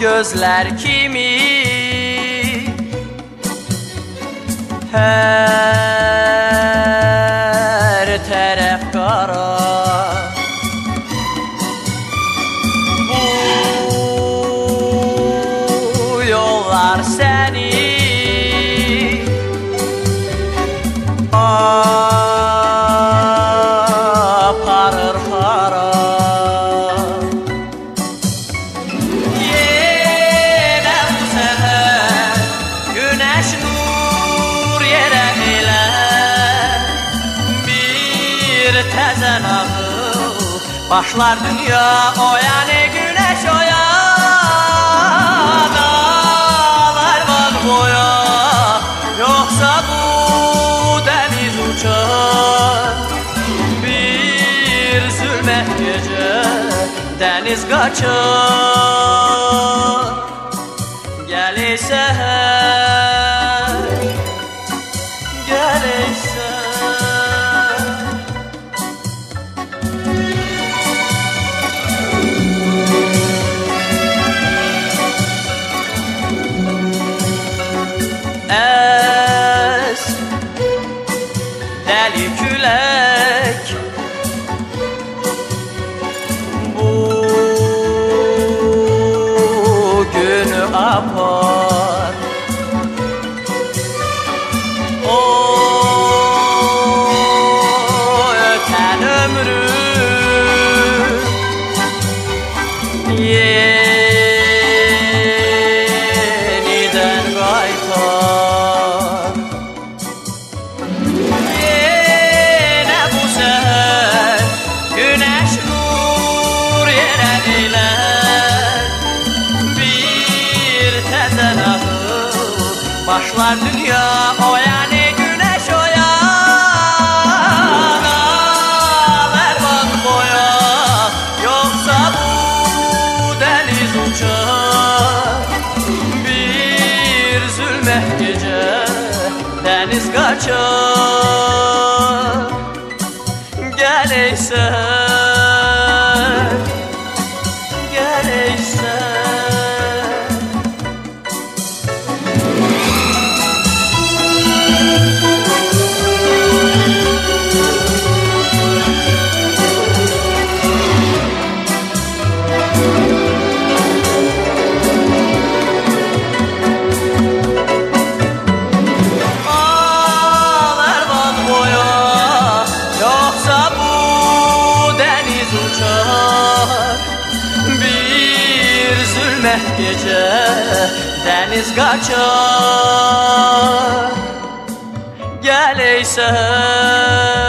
gözler kimi her taraf kara. Bu yollar seni aparır hara. Yine bu sefer güneş nur yere eler, bir tezen ağır başlar dünya oyanı güneş oya. Dağlar var boya, yoksa bu deniz uçar. Bir zulmet gece deniz kaçar. Gelirse gelirse es deli külek, bu günü apar. O öten ömrü yeniden kaytar. Yine bu seher güneş nur yere eğiler, bir tezen ağır başlar dünya oyanı güneş oya. Dağlar var boya, yoksa bu deniz uçar. Bir zulmet gece deniz kaçar. Geleyse geleyse ağlar var boya, yoksa bu deniz uçar. Bir zulmet gece deniz kaçar. Geleyse